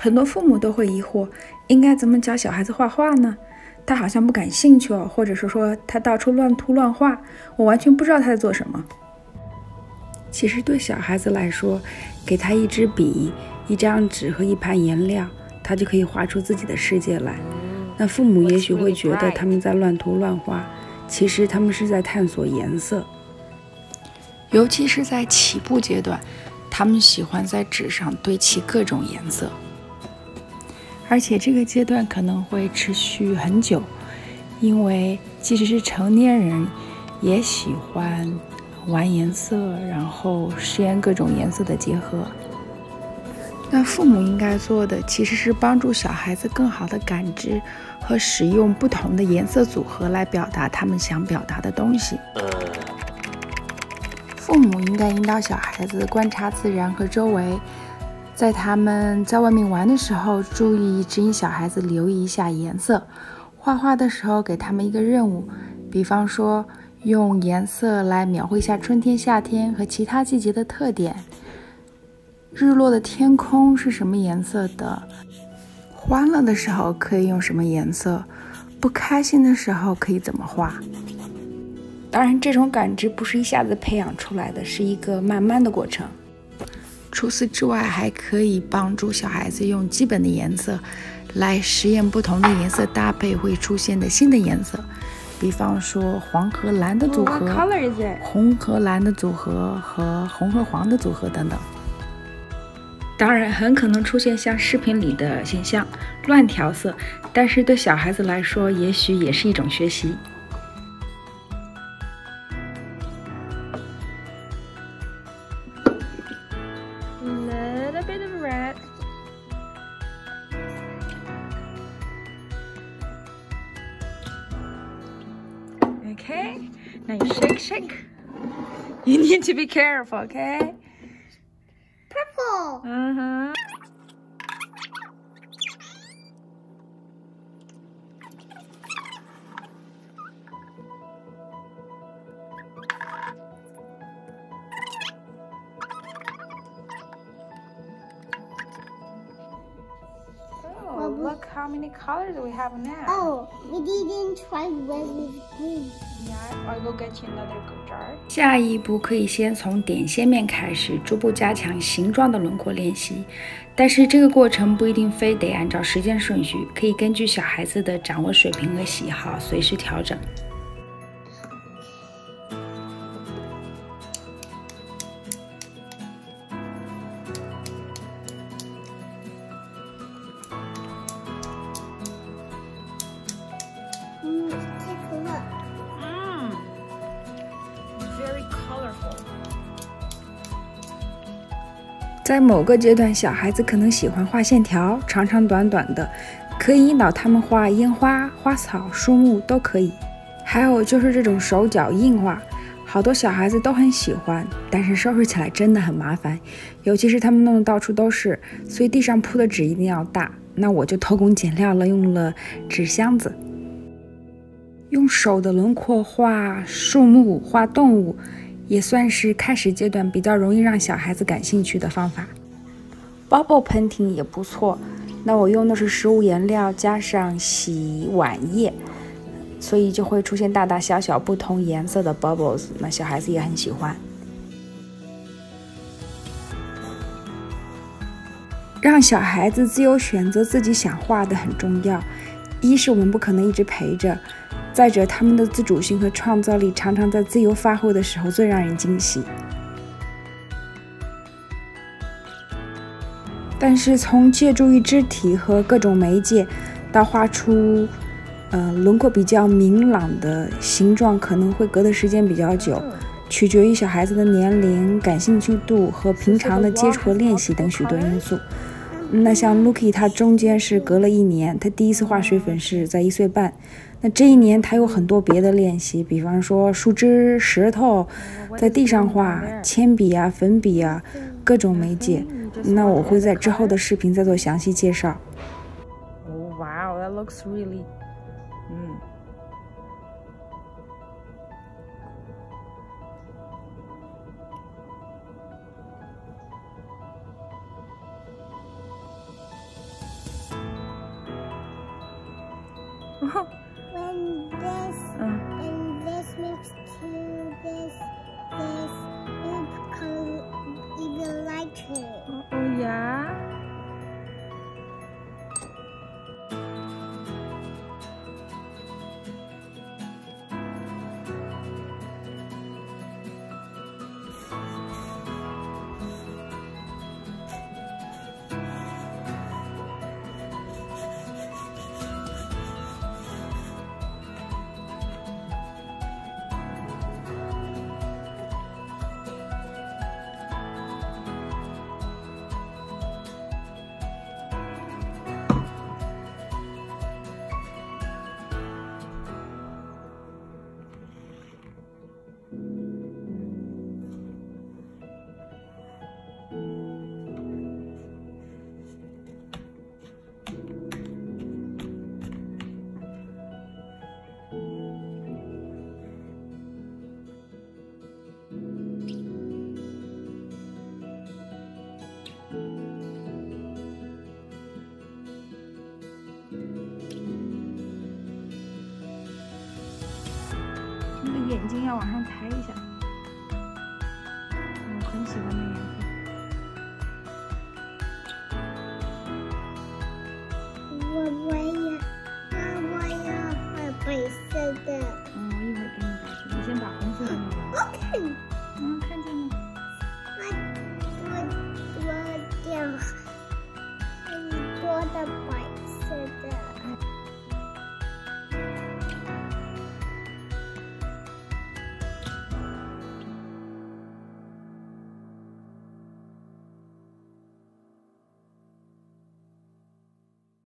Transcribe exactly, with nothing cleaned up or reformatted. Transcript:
很多父母都会疑惑，应该怎么教小孩子画画呢？他好像不感兴趣哦，或者是说他到处乱涂乱画，我完全不知道他在做什么。其实对小孩子来说，给他一支笔、一张纸和一盘颜料，他就可以画出自己的世界来。那父母也许会觉得他们在乱涂乱画，其实他们是在探索颜色。尤其是在起步阶段，他们喜欢在纸上堆砌各种颜色，而且这个阶段可能会持续很久，因为即使是成年人也喜欢玩颜色，然后实验各种颜色的结合。那父母应该做的其实是帮助小孩子更好的感知和使用不同的颜色组合来表达他们想表达的东西。父母应该引导小孩子观察自然和周围，在他们在外面玩的时候，注意指引小孩子留意一下颜色。画画的时候给他们一个任务，比方说用颜色来描绘一下春天、夏天和其他季节的特点。日落的天空是什么颜色的？欢乐的时候可以用什么颜色？不开心的时候可以怎么画？当然，这种感知不是一下子培养出来的，是一个慢慢的过程。除此之外，还可以帮助小孩子用基本的颜色来实验不同的颜色搭配会出现的新的颜色，比方说黄和蓝的组合、红和蓝的组合和红和黄的组合等等。当然，很可能出现像视频里的现象，乱调色，但是对小孩子来说，也许也是一种学习。 Little bit of red. Okay, now you shake, shake. You need to be careful, okay? Purple. Uh-huh. Oh, look how many colors we have now. Oh, we didn't try red with green. Yeah, I'll go get you another jar. 下一步可以先从点线面开始，逐步加强形状的轮廓练习。但是这个过程不一定非得按照时间顺序，可以根据小孩子的掌握水平和喜好随时调整。 Mm, take a look. Mm. Very colorful. 在某个阶段，小孩子可能喜欢画线条，长长短短的，可以引导他们画烟花、花草、树木都可以。还有就是这种手脚印画，好多小孩子都很喜欢，但是收拾起来真的很麻烦，尤其是他们弄得到处都是，所以地上铺的纸一定要大。那我就偷工减料了，用了纸箱子。用手的轮廓画树木、画动物，也算是开始阶段比较容易让小孩子感兴趣的方法。Bubble painting 也不错，那我用的是食物颜料加上洗碗液，所以就会出现大大小小不同颜色的 bubbles， 那小孩子也很喜欢。让小孩子自由选择自己想画的很重要，一是我们不可能一直陪着，再者他们的自主性和创造力常常在自由发挥的时候最让人惊喜。但是从借助于肢体和各种媒介到画出呃轮廓比较明朗的形状，可能会隔的时间比较久，取决于小孩子的年龄、感兴趣度和平常的接触和练习等许多因素。那像 Lucky 他中间是隔了一年，他第一次画水粉是在一岁半，那这一年他有很多别的练习，比方说树枝、石头，在地上画，铅笔啊、粉笔啊，各种媒介。那我会在之后的视频再做详细介绍。 Oh, wow, that looks really... Mm. 你喜欢的颜色。 我我